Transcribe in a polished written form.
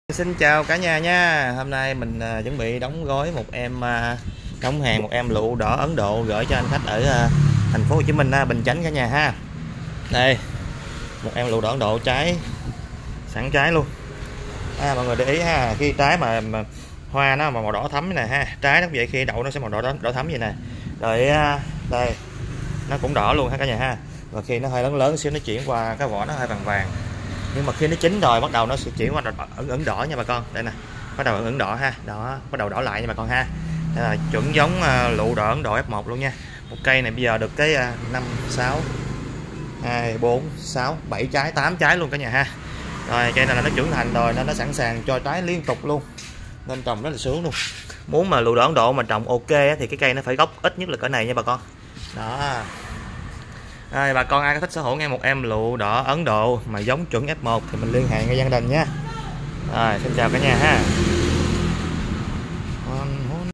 Xin chào cả nhà nha. Hôm nay mình chuẩn bị đóng gói đóng hàng một em lựu đỏ Ấn Độ gửi cho anh khách ở thành phố Hồ Chí Minh, Bình Chánh cả nhà ha. Đây, một em lựu đỏ Ấn Độ sẵn trái luôn. Mọi người để ý ha, khi trái mà hoa nó màu đỏ thắm này ha, trái nó cũng vậy, khi đậu nó sẽ màu đỏ thắm vậy nè. Rồi đây nó cũng đỏ luôn ha cả nhà ha. Và khi nó hơi lớn lớn xíu nó chuyển qua cái vỏ nó hơi vàng vàng, nhưng mà khi nó chín rồi bắt đầu nó sẽ chuyển qua ửng đỏ nha bà con. Đây nè, bắt đầu ửng đỏ ha, đó bắt đầu đỏ lại nha bà con ha. Đây là chuẩn giống lựu đỏ Ấn Độ F1 luôn nha. Một cây này bây giờ được cái 5 6 2 4 6 7 trái 8 trái luôn cả nhà ha. Rồi cây này là nó trưởng thành rồi nên nó sẵn sàng cho trái liên tục luôn, nên trồng rất là sướng luôn. Muốn mà lựu đỏ Ấn Độ mà trồng ok thì cái cây nó phải gốc ít nhất là cỡ này nha bà con. Đó. Bà con ai có thích sở hữu nghe một em lựu đỏ Ấn Độ mà giống chuẩn F1 thì mình liên hệ ngay gia đình nha. Rồi xin chào cả nhà ha.